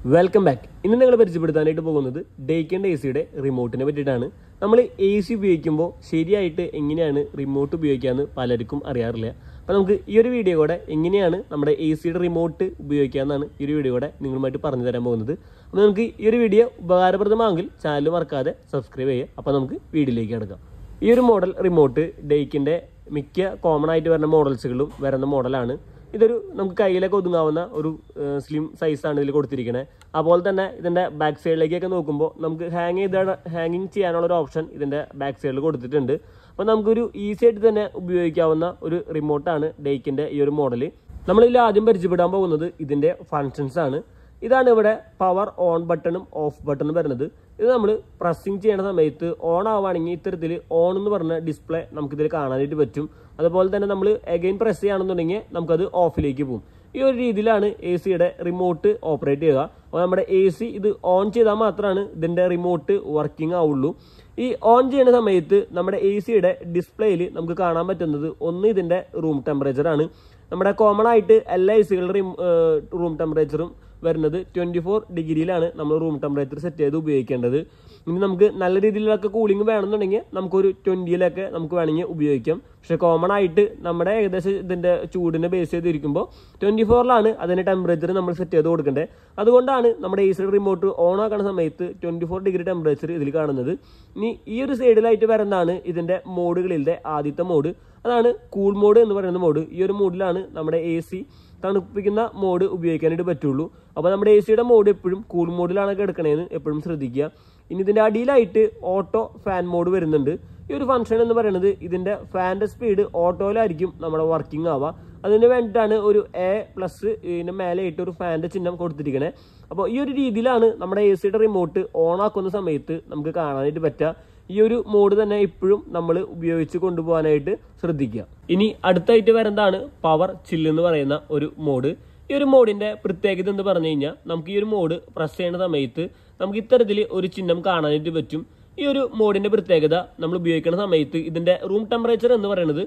Welcome back. ഇന്ന് നിങ്ങൾ പരിചയപ്പെടുത്താനായിട്ട് പോകുന്നത് ഡേക്കിൻ്റെ എ സിയുടെ റിമോട്ടിനെ പറ്റിയിട്ടാണ്. നമ്മൾ എ സി ഉപയോഗിക്കുമ്പോൾ ശരിയായിട്ട് എങ്ങനെയാണ് റിമോട്ട് ഉപയോഗിക്കാമെന്ന് പലർക്കും അറിയാറില്ല. അപ്പോൾ നമുക്ക് ഈ ഒരു വീഡിയോ കൂടെ എങ്ങനെയാണ് നമ്മുടെ എ സിയുടെ റിമോട്ട് ഉപയോഗിക്കാമെന്നാണ് ഈ ഒരു വീഡിയോ കൂടെ നിങ്ങളുമായിട്ട് പറഞ്ഞു തരാൻ പോകുന്നത്. അപ്പോൾ നമുക്ക് ഈ ഒരു വീഡിയോ ഉപകാരപ്രദമാണെങ്കിൽ ചാനൽ മറക്കാതെ സബ്സ്ക്രൈബ് ചെയ്യുക. അപ്പോൾ നമുക്ക് വീഡിയോയിലേക്ക് കിടക്കാം. ഈ ഒരു മോഡൽ റിമോട്ട് ഡേക്കിൻ്റെ മിക്ക കോമൺ ആയിട്ട് വരുന്ന മോഡൽസുകളിലും വരുന്ന മോഡലാണ്. ഇതൊരു നമുക്ക് കയ്യിലൊക്കെ ഒതുങ്ങാവുന്ന ഒരു സ്ലിം സൈസാണ് ഇതിൽ കൊടുത്തിരിക്കുന്നത്. അതുപോലെ തന്നെ ഇതിൻ്റെ ബാക്ക് സൈഡിലേക്കൊക്കെ നോക്കുമ്പോൾ നമുക്ക് ഹാങ്ങിങ് ചെയ്യാനുള്ള ഒരു ഓപ്ഷൻ ഇതിൻ്റെ ബാക്ക് സൈഡിൽ കൊടുത്തിട്ടുണ്ട്. അപ്പോൾ നമുക്കൊരു ഈസി ആയിട്ട് തന്നെ ഉപയോഗിക്കാവുന്ന ഒരു റിമോട്ടാണ് ഡേക്കിൻ്റെ ഈ ഒരു മോഡൽ. നമ്മളിതിൽ ആദ്യം പരിചയപ്പെടാൻ പോകുന്നത് ഇതിൻ്റെ ഫങ്ഷൻസ് ആണ്. ഇതാണ് ഇവിടെ പവർ ഓൺ ബട്ടണും ഓഫ് ബട്ടണും വരുന്നത്. ഇത് നമ്മൾ പ്രസ്സിങ് ചെയ്യുന്ന സമയത്ത് ഓൺ ആവുകയാണെങ്കിൽ ഇത്തരത്തിൽ ഓൺ എന്ന് പറഞ്ഞ ഡിസ്പ്ലേ നമുക്കിതിൽ കാണാനായിട്ട് പറ്റും. അതുപോലെ തന്നെ നമ്മൾ അഗൈൻ പ്രസ് ചെയ്യുകയാണെന്നുണ്ടെങ്കിൽ നമുക്കത് ഓഫിലേക്ക് പോകും. ഈ ഒരു രീതിയിലാണ് എ സിയുടെ റിമോട്ട് ഓപ്പറേറ്റ് ചെയ്യുക. അപ്പോൾ നമ്മുടെ എ സി ഇത് ഓൺ ചെയ്താൽ മാത്രമാണ് ഇതിൻ്റെ റിമോട്ട് വർക്കിംഗ് ആവുള്ളൂ. ഈ ഓൺ ചെയ്യുന്ന സമയത്ത് നമ്മുടെ എ സിയുടെ ഡിസ്പ്ലേയിൽ നമുക്ക് കാണാൻ പറ്റുന്നത് ഒന്ന് ഇതിൻ്റെ റൂം ടെമ്പറേച്ചറാണ്. നമ്മുടെ കോമൺ ആയിട്ട് എല്ലാ എ സികളുടെ റൂം ടെമ്പറേച്ചറും വരുന്നത് 24 ഡിഗ്രിയിലാണ് നമ്മൾ റൂം ടെമ്പറേച്ചർ സെറ്റ് ചെയ്ത് ഉപയോഗിക്കേണ്ടത്. ഇനി നമുക്ക് നല്ല രീതിയിലൊക്കെ കൂളിംഗ് വേണമെന്നുണ്ടെങ്കിൽ നമുക്കൊരു 20-ലൊക്കെ നമുക്ക് വേണമെങ്കിൽ ഉപയോഗിക്കാം. പക്ഷേ കോമൺ ആയിട്ട് നമ്മുടെ ഏകദേശം ഇതിൻ്റെ ചൂടിനെ ബേസ് ചെയ്തിരിക്കുമ്പോൾ 24-ലാണ് അതിൻ്റെ ടെമ്പറേച്ചർ നമ്മൾ സെറ്റ് ചെയ്ത് കൊടുക്കേണ്ടത്. അതുകൊണ്ടാണ് നമ്മുടെ എ സിയുടെ റിമോട്ട് ഓൺ ആക്കുന്ന സമയത്ത് 24 ഡിഗ്രി ടെമ്പറേച്ചർ ഇതിൽ കാണുന്നത്. ഇനി ഈ ഒരു സൈഡിലായിട്ട് വരുന്നതാണ് ഇതിൻ്റെ മോഡുകളിലെ ആദ്യത്തെ മോഡ്. അതാണ് കൂൾ മോഡ് എന്ന് പറയുന്ന മോഡ്. ഈ ഒരു മോഡിലാണ് നമ്മുടെ എ സി തണുപ്പിക്കുന്ന മോഡ് ഉപയോഗിക്കാനായിട്ട് പറ്റുള്ളൂ. അപ്പോൾ നമ്മുടെ എ സിയുടെ മോഡ് എപ്പോഴും കൂൾ മോഡിലാണ് എടുക്കണേന്ന് എപ്പോഴും ശ്രദ്ധിക്കുക. ഇനി ഇതിൻ്റെ അടിയിലായിട്ട് ഓട്ടോ ഫാൻ മോഡ് വരുന്നുണ്ട്. ഈ ഒരു ഫംഗ്ഷൻ എന്ന് പറയുന്നത് ഇതിൻ്റെ ഫാൻ്റെ സ്പീഡ് ഓട്ടോയിലായിരിക്കും നമ്മുടെ വർക്കിംഗ് ആവുക. അതിന് വേണ്ടിയിട്ടാണ് ഒരു A+ ഇതിൻ്റെ മേലെയായിട്ട് ഒരു ഫാൻ്റെ ചിഹ്നം കൊടുത്തിരിക്കണേ. അപ്പോൾ ഈ ഒരു രീതിയിലാണ് നമ്മുടെ എ സിയുടെ റിമോട്ട് ഓൺ ആക്കുന്ന സമയത്ത് നമുക്ക് കാണാനായിട്ട് പറ്റുക. ഈ ഒരു മോഡ് തന്നെ ഇപ്പോഴും നമ്മൾ ഉപയോഗിച്ച് കൊണ്ടുപോകാനായിട്ട് ശ്രദ്ധിക്കുക. ഇനി അടുത്തായിട്ട് വരുന്നതാണ് പവർ ചില്ല് എന്ന് പറയുന്ന ഒരു മോഡ്. ഈ ഒരു മോഡിന്റെ പ്രത്യേകത എന്ന് പറഞ്ഞു കഴിഞ്ഞാൽ നമുക്ക് ഈ ഒരു മോഡ് പ്രസ് ചെയ്യുന്ന സമയത്ത് നമുക്ക് ഇത്തരത്തിൽ ഒരു ചിഹ്നം കാണാനായിട്ട് പറ്റും. ഈ ഒരു മോഡിന്റെ പ്രത്യേകത നമ്മൾ ഉപയോഗിക്കുന്ന സമയത്ത് ഇതിന്റെ റൂം ടെമ്പറേച്ചർ എന്ന് പറയുന്നത്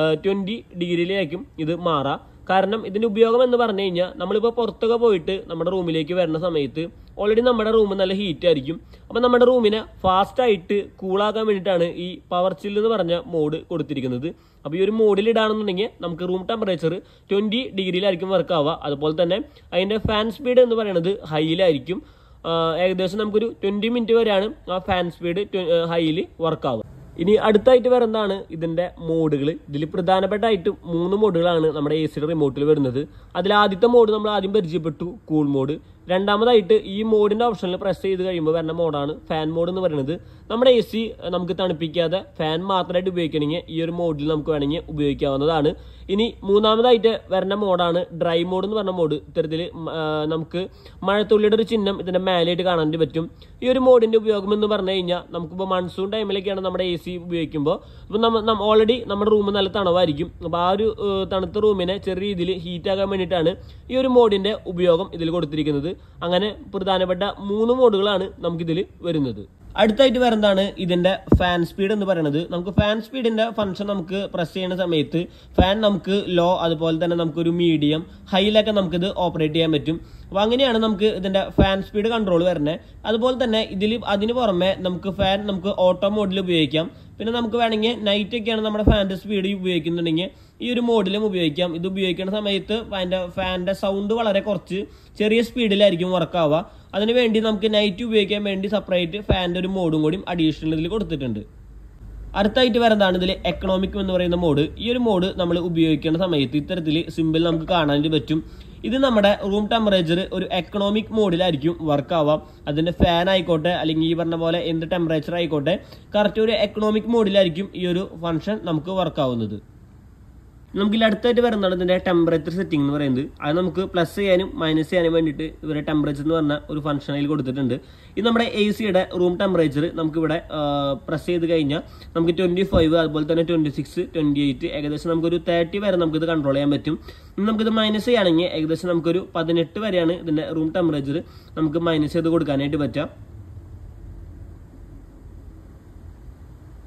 20 ഡിഗ്രിയിലേക്കും ഇത് മാറാം. കാരണം ഇതിന്റെ ഉപയോഗം എന്ന് പറഞ്ഞു കഴിഞ്ഞാൽ നമ്മളിപ്പോൾ പുറത്തൊക്കെ പോയിട്ട് നമ്മുടെ റൂമിലേക്ക് വരുന്ന സമയത്ത് ഓൾറെഡി നമ്മുടെ റൂം നല്ല ഹീറ്റ് ആയിരിക്കും. അപ്പം നമ്മുടെ റൂമിനെ ഫാസ്റ്റായിട്ട് കൂളാക്കാൻ വേണ്ടിയിട്ടാണ് ഈ പവർ ചില്ല് എന്ന് പറഞ്ഞ മോഡ് കൊടുത്തിരിക്കുന്നത്. അപ്പോൾ ഈ ഒരു മോഡിൽ ഇടാണെന്നുണ്ടെങ്കിൽ നമുക്ക് റൂം ടെമ്പറേച്ചർ 20 ഡിഗ്രിയിലായിരിക്കും വർക്ക് ആവുക. അതുപോലെ തന്നെ അതിൻ്റെ ഫാൻ സ്പീഡ് എന്ന് പറയുന്നത് ഹൈയിലായിരിക്കും. ഏകദേശം നമുക്കൊരു 20 മിനിറ്റ് വരെയാണ് ആ ഫാൻ സ്പീഡ് ഹൈയിൽ വർക്ക് ആവുക. ഇനി അടുത്തായിട്ട് വരുന്നതാണ് ഇതിൻ്റെ മോഡുകൾ. ഇതിൽ പ്രധാനപ്പെട്ടായിട്ട് 3 മോഡുകളാണ് നമ്മുടെ എ സിയുടെ റിമോട്ടിൽ വരുന്നത്. അതിൽ ആദ്യത്തെ മോഡ് നമ്മൾ ആദ്യം പരിചയപ്പെട്ടു, കൂൾ മോഡ്. രണ്ടാമതായിട്ട് ഈ മോഡിൻ്റെ ഓപ്ഷനിൽ പ്രസ് ചെയ്ത് കഴിയുമ്പോൾ വരുന്ന മോഡാണ് ഫാൻ മോഡ് എന്ന് പറയുന്നത്. നമ്മുടെ എ സി നമുക്ക് തണുപ്പിക്കാതെ ഫാൻ മാത്രമായിട്ട് ഉപയോഗിക്കണമെങ്കിൽ ഈ ഒരു മോഡിൽ നമുക്ക് വേണമെങ്കിൽ ഉപയോഗിക്കാവുന്നതാണ്. ഇനി മൂന്നാമതായിട്ട് വരുന്ന മോഡാണ് ഡ്രൈ മോഡ് എന്ന് പറഞ്ഞ മോഡ്. ഇത്തരത്തിൽ നമുക്ക് മഴത്തുള്ളിയുടെ ഒരു ചിഹ്നം ഇതിൻ്റെ മേലെയായിട്ട് കാണാൻ പറ്റും. ഈ ഒരു മോഡിൻ്റെ ഉപയോഗം എന്ന് പറഞ്ഞു കഴിഞ്ഞാൽ നമുക്കിപ്പോൾ മൺസൂൺ ടൈമിലൊക്കെയാണ് നമ്മുടെ എ സി ഉപയോഗിക്കുമ്പോൾ ഇപ്പോൾ ഓൾറെഡി നമ്മുടെ റൂം നല്ല തണവായിരിക്കും. അപ്പോൾ ആ ഒരു തണുത്ത റൂമിനെ ചെറിയ രീതിയിൽ ഹീറ്റാക്കാൻ വേണ്ടിയിട്ടാണ് ഈ ഒരു മോഡിൻ്റെ ഉപയോഗം ഇതിൽ കൊടുത്തിരിക്കുന്നത്. അങ്ങനെ പ്രധാനപ്പെട്ട 3 മോഡുകളാണ് നമുക്കിതിൽ വരുന്നത്. അടുത്തായിട്ട് വരുന്നതാണ് ഇതിൻ്റെ ഫാൻ സ്പീഡ് എന്ന് പറയുന്നത്. നമുക്ക് ഫാൻ സ്പീഡിൻ്റെ ഫംഗ്ഷൻ നമുക്ക് പ്രസ് ചെയ്യുന്ന സമയത്ത് ഫാൻ നമുക്ക് ലോ, അതുപോലെ തന്നെ നമുക്കൊരു മീഡിയം, ഹൈയിലൊക്കെ നമുക്കിത് ഓപ്പറേറ്റ് ചെയ്യാൻ പറ്റും. അപ്പോൾ അങ്ങനെയാണ് നമുക്ക് ഇതിൻ്റെ ഫാൻ സ്പീഡ് കൺട്രോൾ വരുന്നത്. അതുപോലെ തന്നെ അതിന് പുറമെ നമുക്ക് ഫാൻ നമുക്ക് ഓട്ടോ മോഡിൽ ഉപയോഗിക്കാം. പിന്നെ നമുക്ക് വേണമെങ്കിൽ നൈറ്റൊക്കെയാണ് നമ്മുടെ ഫാൻ്റെ സ്പീഡ് ഉപയോഗിക്കുന്നുണ്ടെങ്കിൽ ഈ ഒരു മോഡിലും ഉപയോഗിക്കാം. ഇത് ഉപയോഗിക്കുന്ന സമയത്ത് ഫാൻ്റെ സൗണ്ട് വളരെ കുറച്ച് ചെറിയ സ്പീഡിലായിരിക്കും വർക്ക് ആവുക. അതിനുവേണ്ടി നമുക്ക് നൈറ്റ് ഉപയോഗിക്കാൻ വേണ്ടി സെപ്പറേറ്റ് ഫാൻ്റെ ഒരു മോഡും കൂടി അഡീഷണൽ ഇതിൽ കൊടുത്തിട്ടുണ്ട്. അടുത്തായിട്ട് വരുന്നതാണ് ഇതിൽ എക്കണോമിക് എന്ന് പറയുന്ന മോഡ്. ഈ ഒരു മോഡ് നമ്മൾ ഉപയോഗിക്കുന്ന സമയത്ത് ഇത്തരത്തിൽ സിമ്പിൾ നമുക്ക് കാണാനായിട്ട് പറ്റും. ഇത് നമ്മുടെ റൂം ടെമ്പറേച്ചർ ഒരു എക്കണോമിക് മോഡിലായിരിക്കും വർക്ക് ആവാം. അതിൻ്റെ ഫാൻ ആയിക്കോട്ടെ അല്ലെങ്കിൽ ഈ പറഞ്ഞ പോലെ എന്ത് ടെമ്പറേച്ചർ ആയിക്കോട്ടെ കറക്റ്റ് ഒരു എക്കണോമിക് മോഡിലായിരിക്കും ഈ ഒരു ഫംഗ്ഷൻ നമുക്ക് വർക്ക് ആവുന്നത്. നമുക്ക് അടുത്തായിട്ട് വരുന്നതാണ് ഇതിൻ്റെ ടെമ്പറേച്ചർ സെറ്റിംഗ് എന്ന് പറയുന്നത്. അത് നമുക്ക് പ്ലസ് ചെയ്യാനും മൈനസ് ചെയ്യാനും വേണ്ടിയിട്ട് ഇവരെ ടെമ്പറേച്ചർ എന്ന് പറഞ്ഞ ഒരു ഫംഗ്ഷനിൽ കൊടുത്തിട്ടുണ്ട്. ഇത് നമ്മുടെ എ സിയുടെ റൂം ടെമ്പറേച്ചർ നമുക്കിവിടെ പ്രസ് ചെയ്ത് കഴിഞ്ഞാൽ നമുക്ക് 25, അതുപോലെ തന്നെ 26, 28, ഏകദേശം നമുക്കൊരു 30 വരെ നമുക്കിത് കൺട്രോൾ ചെയ്യാൻ പറ്റും. നമുക്കിത് മൈനസ് ചെയ്യുകയാണെങ്കിൽ ഏകദേശം നമുക്കൊരു 18 വരെയാണ് ഇതിൻ്റെ റൂം ടെമ്പറേച്ചർ നമുക്ക് മൈനസ് ചെയ്ത് കൊടുക്കാനായിട്ട് പറ്റുക.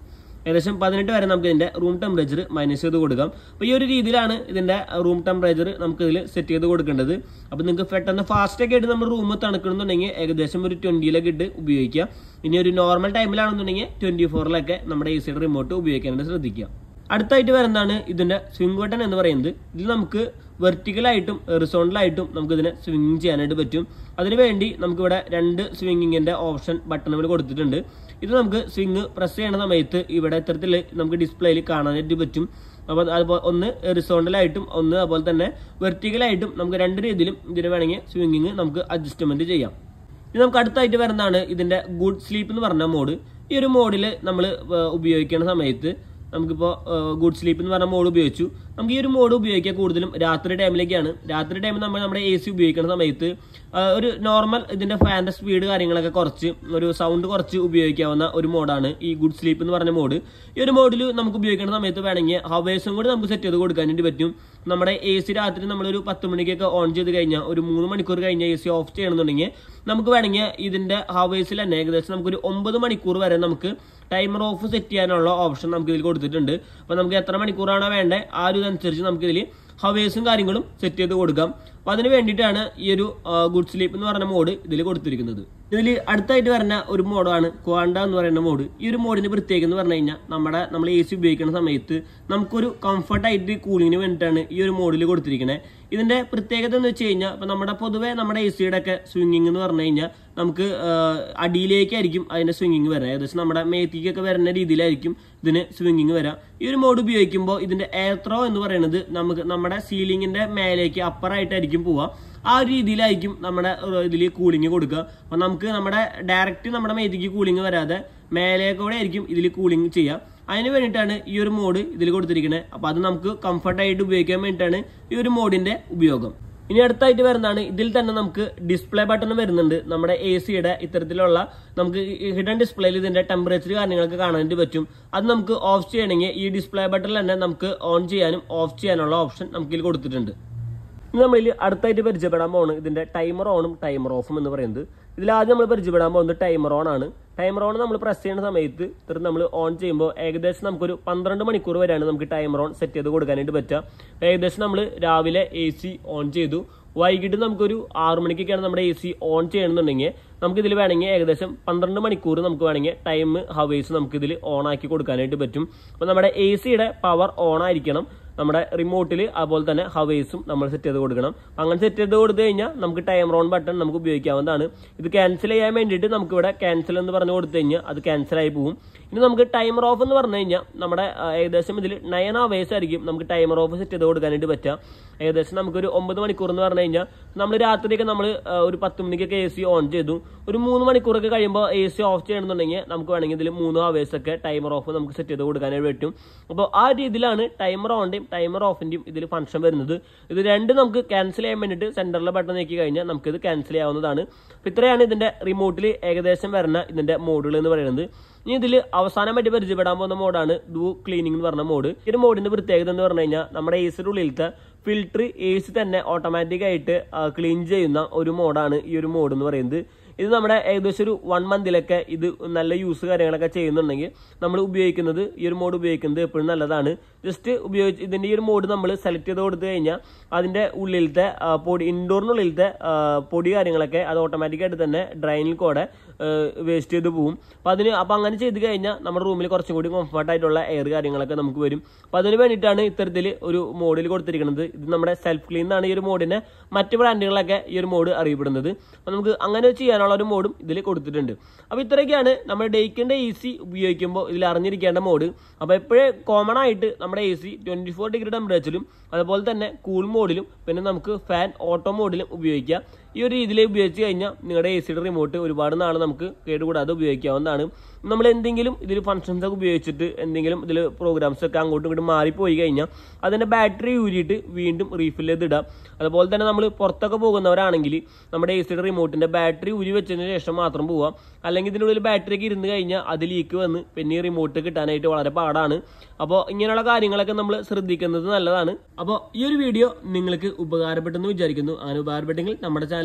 ഏകദേശം 18 വരെ നമുക്ക് ഇതിന്റെ റൂം ടെമ്പറേച്ചർ മൈനസ് ചെയ്ത് കൊടുക്കാം. അപ്പോൾ ഈ ഒരു രീതിയിലാണ് ഇതിന്റെ റൂം ടെമ്പറേച്ചർ നമുക്ക് ഇതിൽ സെറ്റ് ചെയ്ത് കൊടുക്കേണ്ടത്. അപ്പോൾ നിങ്ങൾക്ക് പെട്ടെന്ന് ഫാസ്റ്റ് ഒക്കെ ആയിട്ട് നമ്മൾ റൂം തണുക്കണമെന്നുണ്ടെങ്കിൽ ഏകദേശം ഒരു 20 ഇട്ട് ഉപയോഗിക്കാം. ഇനി ഒരു നോർമൽ ടൈമിലാണെന്നുണ്ടെങ്കിൽ 24 നമ്മുടെ AC യുടെ റിമോട്ട് ഉപയോഗിക്കാനായിട്ട് ശ്രദ്ധിക്കുക. അടുത്തായിട്ട് വരുന്നതാണ് ഇതിന്റെ സ്വിംഗ് ബട്ടൺ എന്ന് പറയുന്നത്. ഇതിൽ നമുക്ക് വെർട്ടിക്കലായിട്ടും ഹൊറിസോണ്ടലായിട്ടും നമുക്ക് ഇതിനെ സ്വിംഗ് ചെയ്യാനായിട്ട് പറ്റും. അതിനുവേണ്ടി നമുക്കിവിടെ 2 സ്വിംഗിങ്ങിന്റെ ഓപ്ഷൻ ബട്ടണുകൾ കൊടുത്തിട്ടുണ്ട്. ഇത് നമുക്ക് സ്വിംഗ് പ്രസ് ചെയ്യുന്ന സമയത്ത് ഇവിടെ ഇത്തരത്തിൽ നമുക്ക് ഡിസ്പ്ലേയിൽ കാണാനായിട്ട് പറ്റും. അപ്പോൾ അതുപോലെ ഒന്ന് ഹൊറിസോണ്ടലായിട്ടും ഒന്ന് അതുപോലെ തന്നെ വെർട്ടിക്കലായിട്ടും നമുക്ക് 2 രീതിയിലും ഇതിന് വേണമെങ്കിൽ സ്വിംഗിങ് നമുക്ക് അഡ്ജസ്റ്റ്മെന്റ് ചെയ്യാം. ഇത് നമുക്ക് അടുത്തായിട്ട് വരുന്നതാണ് ഇതിന്റെ ഗുഡ് സ്ലീപ്പ് എന്ന് പറഞ്ഞ മോഡ്. ഈ ഒരു മോഡിൽ നമ്മൾ ഉപയോഗിക്കുന്ന സമയത്ത് നമുക്കിപ്പോൾ ഗുഡ് സ്ലീപ്പ് എന്ന് പറഞ്ഞ മോഡ് ഉപയോഗിച്ചു. നമുക്ക് ഈ ഒരു മോഡ് ഉപയോഗിക്കുക കൂടുതലും രാത്രി ടൈമിലേക്കാണ്. രാത്രി ടൈമിൽ നമ്മൾ നമ്മുടെ AC ഉപയോഗിക്കുന്ന സമയത്ത് ഒരു നോർമൽ ഇതിന്റെ ഫാൻ്റെ സ്പീഡ് കാര്യങ്ങളൊക്കെ കുറച്ച് ഒരു സൗണ്ട് കുറച്ച് ഉപയോഗിക്കാവുന്ന ഒരു മോഡാണ് ഈ ഗുഡ് സ്ലീപ്പ് എന്ന് പറഞ്ഞ മോഡ്. ഈ ഒരു മോഡിൽ നമുക്ക് ഉപയോഗിക്കുന്ന സമയത്ത് വേണമെങ്കിൽ ഹവേഴ്സും കൂടി നമുക്ക് സെറ്റ് ചെയ്ത് കൊടുക്കാനായിട്ട് പറ്റും. നമ്മുടെ AC രാത്രി നമ്മളൊരു 10 മണിക്കൊക്കെ ഓൺ ചെയ്ത് കഴിഞ്ഞാൽ ഒരു 3 മണിക്കൂർ കഴിഞ്ഞാൽ AC ഓഫ് ചെയ്യണമെന്നുണ്ടെങ്കിൽ നമുക്ക് വേണമെങ്കിൽ ഇതിന്റെ ഹവേഴ്സിൽ തന്നെ ഏകദേശം നമുക്കൊരു 9 മണിക്കൂർ വരെ നമുക്ക് ടൈമർ ഓഫ് സെറ്റ് ചെയ്യാനുള്ള ഓപ്ഷൻ നമുക്ക് ഇതിൽ കൊടുത്തിട്ടുണ്ട്. അപ്പോൾ നമുക്ക് എത്ര മണിക്കൂറാണോ വേണ്ടത് ആ ഒരു ഇതനുസരിച്ച് നമുക്ക് ഇതിൽ ഹവേഴ്സും കാര്യങ്ങളും സെറ്റ് ചെയ്ത് കൊടുക്കാം. അപ്പോൾ അതിന് വേണ്ടിയിട്ടാണ് ഈ ഒരു ഗുഡ് സ്ലീപ്പ് എന്ന് പറയുന്ന മോഡ് ഇതിൽ കൊടുത്തിരിക്കുന്നത്. ഇതിൽ അടുത്തായിട്ട് വരുന്ന ഒരു മോഡാണ് ക്വാണ്ട എന്ന് പറയുന്ന മോഡ്. ഈ ഒരു മോഡിന് പ്രത്യേകം എന്ന് പറഞ്ഞു കഴിഞ്ഞാൽ നമ്മൾ AC ഉപയോഗിക്കുന്ന സമയത്ത് നമുക്കൊരു കംഫർട്ടായിട്ട് കൂളിങ്ങിന് വേണ്ടിയിട്ടാണ് ഈ ഒരു മോഡിൽ കൊടുത്തിരിക്കുന്നത്. ഇതിന്റെ പ്രത്യേകത എന്ന് വെച്ച് കഴിഞ്ഞാൽ ഇപ്പം പൊതുവെ നമ്മുടെ AC യുടെ ഒക്കെ സ്വിംഗിങ് എന്ന് പറഞ്ഞു കഴിഞ്ഞാൽ നമുക്ക് അടിയിലേക്കായിരിക്കും അതിന്റെ സ്വിംഗിങ് വരാം. ഏകദേശം നമ്മുടെ മേത്തിക്കൊക്കെ വരുന്ന രീതിയിലായിരിക്കും ഇതിന് സ്വിംഗിങ് വരാം. ഈ ഒരു മോഡ് ഉപയോഗിക്കുമ്പോൾ ഇതിന്റെ എയർ ത്രോ എന്ന് പറയുന്നത് നമുക്ക് നമ്മുടെ സീലിംഗിന്റെ മേലേക്ക് അപ്പറായിട്ടായിരിക്കും പോവുക. ആ ഒരു രീതിയിലായിരിക്കും നമ്മുടെ ഇതിൽ കൂളിംഗ് കൊടുക്കുക. അപ്പം നമുക്ക് നമ്മുടെ ഡയറക്റ്റ് നമ്മുടെ മേത്തിക്ക് കൂളിംഗ് വരാതെ മേലേക്കൂടെ ആയിരിക്കും ഇതിൽ കൂളിംഗ് ചെയ്യുക. അതിന് വേണ്ടിയിട്ടാണ് ഈ ഒരു മോഡ് ഇതിൽ കൊടുത്തിരിക്കുന്നത്. അപ്പോൾ അത് നമുക്ക് കംഫർട്ടായിട്ട് ഉപയോഗിക്കാൻ വേണ്ടിയിട്ടാണ് ഈ ഒരു മോഡിന്റെ ഉപയോഗം. ഇനി അടുത്തായിട്ട് വരുന്നതാണ് ഇതിൽ തന്നെ നമുക്ക് ഡിസ്പ്ലേ ബട്ടൺ വരുന്നുണ്ട്. നമ്മുടെ AC യുടെ ഇത്തരത്തിലുള്ള നമുക്ക് ഹിഡൻ ഡിസ്പ്ലേയിൽ ഇതിന്റെ ടെമ്പറേച്ചർ കാര്യങ്ങളൊക്കെ കാണാനായിട്ട് പറ്റും. അത് നമുക്ക് ഓഫ് ചെയ്യണമെങ്കിൽ ഈ ഡിസ്പ്ലേ ബട്ടണിൽ തന്നെ നമുക്ക് ഓൺ ചെയ്യാനും ഓഫ് ചെയ്യാനുള്ള ഓപ്ഷൻ നമുക്ക് ഇതിൽ കൊടുത്തിട്ടുണ്ട്. ഇനി നമ്മളിൽ അടുത്തായിട്ട് പരിചയപ്പെടാൻ പോകുന്നത് ഇതിന്റെ ടൈമർ ഓണും ടൈമർ ഓഫും എന്ന് പറയുന്നത്. ഇതിലാദ്യം നമ്മൾ പരിചയപ്പെടാൻ പോകുന്നത് ടൈമർ ഓൺ ആണ്. ടൈമർ ഓൺ നമ്മൾ പ്രസ് ചെയ്യുന്ന സമയത്ത് ഇത്ര നമ്മൾ ഓൺ ചെയ്യുമ്പോൾ ഏകദേശം നമുക്കൊരു 12 മണിക്കൂർ വരെയാണ് നമുക്ക് ടൈമർ ഓൺ സെറ്റ് ചെയ്ത് കൊടുക്കാനായിട്ട് പറ്റുക. ഏകദേശം നമ്മൾ രാവിലെ AC ഓൺ ചെയ്തു, വൈകിട്ട് നമുക്കൊരു 6 മണിക്കൊക്കെയാണ് നമ്മുടെ AC ഓൺ ചെയ്യണമെന്നുണ്ടെങ്കിൽ നമുക്ക് ഇതിൽ വേണമെങ്കിൽ ഏകദേശം 12 മണിക്കൂർ നമുക്ക് വേണമെങ്കിൽ ടൈം ഹവേഴ്സ് നമുക്ക് ഇതിൽ ഓൺ ആക്കി കൊടുക്കാനായിട്ട് പറ്റും. അപ്പോൾ നമ്മുടെ AC യുടെ പവർ ഓൺ ആയിരിക്കണം. നമ്മുടെ റിമോട്ടിൽ അതുപോലെ തന്നെ ഹവേഴ്സും നമ്മൾ സെറ്റ് ചെയ്ത് കൊടുക്കണം. അങ്ങനെ സെറ്റ് ചെയ്ത് കൊടുത്തു കഴിഞ്ഞാൽ നമുക്ക് ടൈമർ ഓൺ ബട്ടൺ നമുക്ക് ഉപയോഗിക്കാവുന്നതാണ്. ഇത് ക്യാൻസൽ ചെയ്യാൻ വേണ്ടിയിട്ട് നമുക്കിവിടെ ക്യാൻസൽ എന്ന് പറഞ്ഞു കൊടുത്തു കഴിഞ്ഞാൽ അത് ക്യാൻസൽ ആയി പോകും. ഇനി നമുക്ക് ടൈമർ ഓഫ് എന്ന് പറഞ്ഞു കഴിഞ്ഞാൽ നമ്മുടെ ഏകദേശം ഇതിൽ 9 hours ആയിരിക്കും നമുക്ക് ടൈമർ ഓഫ് സെറ്റ് ചെയ്ത് കൊടുക്കാനായിട്ട് പറ്റുക. ഏകദേശം നമുക്കൊരു 9 മണിക്കൂർ എന്ന് പറഞ്ഞു കഴിഞ്ഞാൽ നമ്മൾ രാത്രിയൊക്കെ നമ്മൾ ഒരു 10 മണിക്കൊക്കെ AC ഓൺ ചെയ്തു, ഒരു 3 മണിക്കൂറൊക്കെ കഴിയുമ്പോൾ AC ഓഫ് ചെയ്യണമെന്നുണ്ടെങ്കിൽ നമുക്ക് വേണമെങ്കിൽ ഇതിൽ 3 hours ഒക്കെ ടൈമർ ഓഫ് നമുക്ക് സെറ്റ് ചെയ്ത് കൊടുക്കാനായിട്ട് പറ്റും. അപ്പോൾ ആ രീതിയിലാണ് ടൈമർ ഓണിന്റെയും ടൈമർ ഓഫിന്റെയും ഇതിൽ ഫംഗ്ഷൻ വരുന്നത്. ഇത് രണ്ടും നമുക്ക് ക്യാൻസൽ ചെയ്യാൻ വേണ്ടിയിട്ട് സെന്ററിലെ ബട്ടൺ നീക്കി കഴിഞ്ഞാൽ നമുക്കിത് ക്യാൻസൽ ചെയ്യാവുന്നതാണ്. അപ്പോൾ ഇത്രയാണ് ഇതിന്റെ റിമോട്ടിൽ ഏകദേശം വരുന്ന ഇതിന്റെ മോഡുകൾ എന്ന് പറയുന്നത്. ഇനി ഇതിൽ അവസാനമായിട്ട് പരിചയപ്പെടാൻ പോകുന്ന മോഡാണ് ഡു ക്ലീനിങ് എന്ന് പറഞ്ഞ മോഡ്. ഈ ഒരു മോഡിന്റെ പ്രത്യേകത എന്ന് പറഞ്ഞു കഴിഞ്ഞാൽ നമ്മുടെ AC ഉള്ളിലത്തെ ഫിൽറ്റർ AC തന്നെ ഓട്ടോമാറ്റിക് ആയിട്ട് ക്ലീൻ ചെയ്യുന്ന ഒരു മോഡാണ് ഈ ഒരു മോഡ് എന്ന് പറയുന്നത്. ഇത് നമ്മുടെ ഏകദേശം ഒരു 1 monthലൊക്കെ ഇത് നല്ല യൂസ് കാര്യങ്ങളൊക്കെ ചെയ്യുന്നുണ്ടെങ്കിൽ നമ്മൾ ഉപയോഗിക്കുന്നത് ഈ ഒരു മോഡ് ഉപയോഗിക്കുന്നത് എപ്പോഴും നല്ലതാണ്. ജസ്റ്റ് ഇതിന്റെ ഈ ഒരു മോഡ് നമ്മൾ സെലക്ട് ചെയ്ത് കൊടുത്തു കഴിഞ്ഞാൽ അതിന്റെ ഉള്ളിലത്തെ ഇൻഡോറിനുള്ളിലത്തെ പൊടി കാര്യങ്ങളൊക്കെ അത് ഓട്ടോമാറ്റിക്കായിട്ട് തന്നെ ഡ്രൈനിൽ കൂടെ വേസ്റ്റ് ചെയ്ത് പോകും. അപ്പോൾ അങ്ങനെ ചെയ്ത് കഴിഞ്ഞാൽ നമ്മുടെ റൂമിൽ കുറച്ചും കൂടി കംഫർട്ടായിട്ടുള്ള എയർ കാര്യങ്ങളൊക്കെ നമുക്ക് വരും. അപ്പോൾ അതിന് വേണ്ടിയിട്ടാണ് ഇത്തരത്തിൽ ഒരു മോഡിൽ കൊടുത്തിരിക്കുന്നത്. ഇത് നമ്മുടെ സെൽഫ് ക്ലീൻ എന്നാണ് ഈ ഒരു മോഡിനെ മറ്റ് ബ്രാൻഡുകളൊക്കെ ഈ ഒരു മോഡ് അറിയപ്പെടുന്നത്. അപ്പോൾ നമുക്ക് അങ്ങനെ ചെയ്യാനുള്ള ഒരു മോഡും ഇതിൽ കൊടുത്തിട്ടുണ്ട്. അപ്പോൾ ഇത്രയൊക്കെയാണ് നമ്മുടെ ഡെയ്ക്കിന്റെ AC ഉപയോഗിക്കുമ്പോൾ ഇതിൽ അറിഞ്ഞിരിക്കേണ്ട മോഡ്. അപ്പോൾ എപ്പോഴും കോമൺ ആയിട്ട് നമ്മുടെ AC 24 ഡിഗ്രി ടെമ്പറേച്ചറിലും അതുപോലെ തന്നെ കൂൾ മോഡിലും പിന്നെ നമുക്ക് ഫാൻ ഓട്ടോ മോഡിലും ഉപയോഗിക്കാം. ഈ ഒരു രീതിയിൽ ഉപയോഗിച്ച് കഴിഞ്ഞാൽ നിങ്ങളുടെ AC യുടെ റിമോട്ട് ഒരുപാട് നാൾ നമുക്ക് കേടുകൂടാതെ ഉപയോഗിക്കാവുന്നതാണ്. നമ്മൾ എന്തെങ്കിലും ഇതിൽ ഫംഗ്ഷൻസ് ഒക്കെ ഉപയോഗിച്ചിട്ട് എന്തെങ്കിലും ഇതിൽ പ്രോഗ്രാംസ് ഒക്കെ അങ്ങോട്ടും ഇങ്ങോട്ടും മാറിപ്പോയി കഴിഞ്ഞാൽ അതിന്റെ ബാറ്ററി ഊരിയിട്ട് വീണ്ടും റീഫിൽ ചെയ്തിടാം. അതുപോലെ തന്നെ നമ്മൾ പുറത്തൊക്കെ പോകുന്നവരാണെങ്കിൽ നമ്മുടെ AC യുടെ റിമോട്ടിന്റെ ബാറ്ററി ഊരി വെച്ചതിന് ശേഷം മാത്രം പോവാം. അല്ലെങ്കിൽ ഇതിനുള്ളിൽ ബാറ്ററി ഒക്കെ ഇരുന്ന് കഴിഞ്ഞാൽ അത് ലീക്ക് വന്ന് പിന്നെ ഈ റിമോട്ട് കിട്ടാനായിട്ട് വളരെ പാടാണ്. അപ്പോൾ ഇങ്ങനെയുള്ള കാര്യങ്ങളൊക്കെ നമ്മൾ ശ്രദ്ധിക്കുന്നത് നല്ലതാണ്. അപ്പോൾ ഈ ഒരു വീഡിയോ നിങ്ങൾക്ക് ഉപകാരപ്പെട്ടെന്ന് വിചാരിക്കുന്നു. അങ്ങനെ ഉപകാരപ്പെട്ടെങ്കിൽ നമ്മുടെ ചാനൽ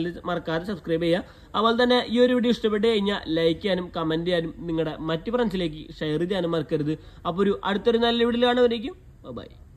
ചാനൽ മറക്കാതെ സബ്സ്ക്രൈബ് ചെയ്യുക. അതുപോലെ തന്നെ ഈ ഒരു വീഡിയോ ഇഷ്ടപ്പെട്ട് കഴിഞ്ഞാൽ ലൈക്ക് ചെയ്യാനും കമന്റ് ചെയ്യാനും നിങ്ങളുടെ മറ്റു ഫ്രണ്ട്സിലേക്ക് ഷെയർ ചെയ്യാനും മറക്കരുത്. അപ്പോൾ അടുത്തൊരു നല്ല വീഡിയോ കാണുമായിരിക്കും. ബൈ.